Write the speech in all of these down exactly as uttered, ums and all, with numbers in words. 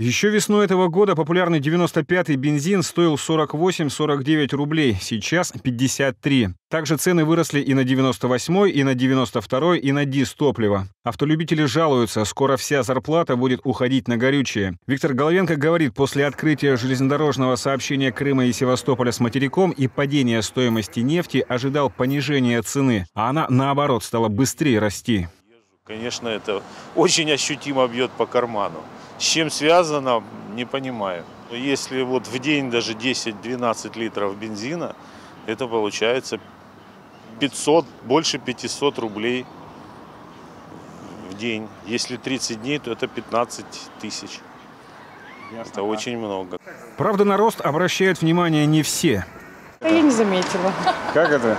Еще весной этого года популярный девяносто пятый бензин стоил сорок восемь — сорок девять рублей, сейчас пятьдесят три. Также цены выросли и на девяносто восьмой, и на девяносто второй, и на дизтопливо. Автолюбители жалуются, скоро вся зарплата будет уходить на горючее. Виктор Головенко говорит, после открытия железнодорожного сообщения Крыма и Севастополя с материком и падения стоимости нефти ожидал понижения цены, а она, наоборот, стала быстрее расти. Конечно, это очень ощутимо бьет по карману. С чем связано, не понимаю. Если вот в день даже десять-двенадцать литров бензина, это получается пятьсот, больше пятисот рублей в день. Если тридцать дней, то это пятнадцать тысяч. Ясно. Это очень много. Правда, на рост обращают внимание не все. Я не заметила. Как это?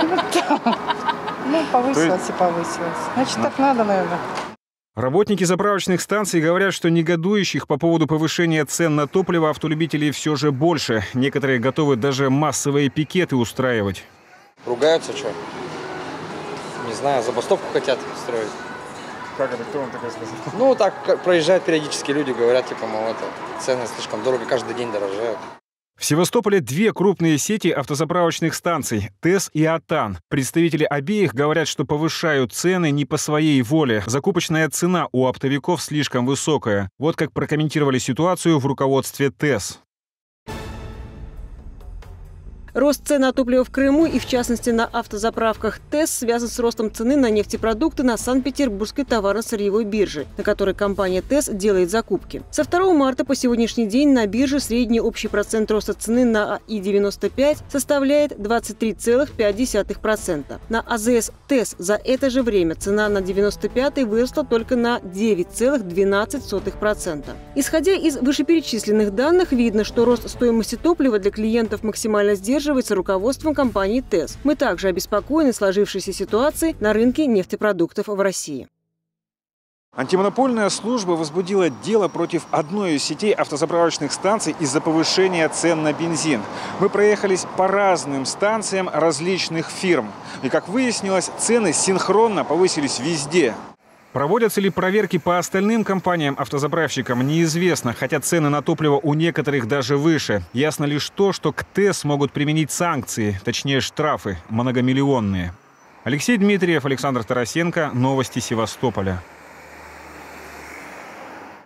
Ну, повысилось и повысилось. Значит, так надо, наверное. Работники заправочных станций говорят, что негодующих по поводу повышения цен на топливо автолюбителей все же больше. Некоторые готовы даже массовые пикеты устраивать. Ругаются, что? Не знаю, забастовку хотят строить. Как это? Кто вам такое сказал? Ну, так как проезжают периодически люди, говорят, типа, мол, это цены слишком дорого, каждый день дорожают. В Севастополе две крупные сети автозаправочных станций – ТЭС и АТАН. Представители обеих говорят, что повышают цены не по своей воле. Закупочная цена у оптовиков слишком высокая. Вот как прокомментировали ситуацию в руководстве ТЭС. Рост цен на топливо в Крыму и, в частности, на автозаправках ТЭС связан с ростом цены на нефтепродукты на Санкт-Петербургской товарно-сырьевой бирже, на которой компания ТЭС делает закупки. Со второго марта по сегодняшний день на бирже средний общий процент роста цены на АИ девяносто пять составляет двадцать три целых пять десятых процента. На АЗС ТЭС за это же время цена на девяносто пятый выросла только на девять целых двенадцать сотых процента. Исходя из вышеперечисленных данных, видно, что рост стоимости топлива для клиентов максимально сдерживается руководством компании ТЭС. Мы также обеспокоены сложившейся ситуацией на рынке нефтепродуктов в России. Антимонопольная служба возбудила дело против одной из сетей автозаправочных станций из-за повышения цен на бензин. Мы проехались по разным станциям различных фирм. И, как выяснилось, цены синхронно повысились везде. Проводятся ли проверки по остальным компаниям-автозаправщикам, неизвестно, хотя цены на топливо у некоторых даже выше. Ясно лишь то, что к ТЭС могут применить санкции, точнее штрафы, многомиллионные. Алексей Дмитриев, Александр Тарасенко. Новости Севастополя.